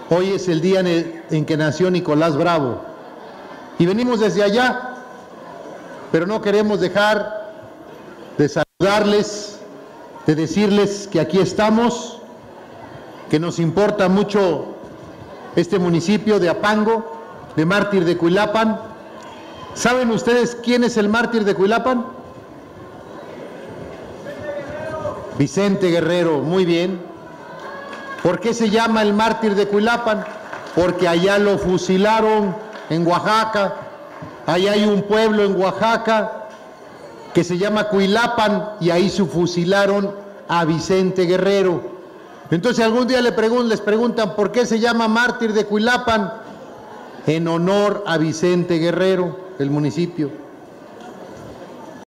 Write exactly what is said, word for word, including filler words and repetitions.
Hoy es el día en que nació Nicolás Bravo y venimos desde allá, pero no queremos dejar de saludarles, de decirles que aquí estamos, que nos importa mucho este municipio de Apango, de Mártir de Cuilapan. ¿Saben ustedes quién es el mártir de Cuilapan? Vicente Guerrero, muy bien. ¿Por qué se llama el mártir de Cuilapan? Porque allá lo fusilaron en Oaxaca. Allá hay un pueblo en Oaxaca que se llama Cuilapan y ahí se fusilaron a Vicente Guerrero. Entonces algún día le pregun- les preguntan ¿por qué se llama mártir de Cuilapan? En honor a Vicente Guerrero, el municipio.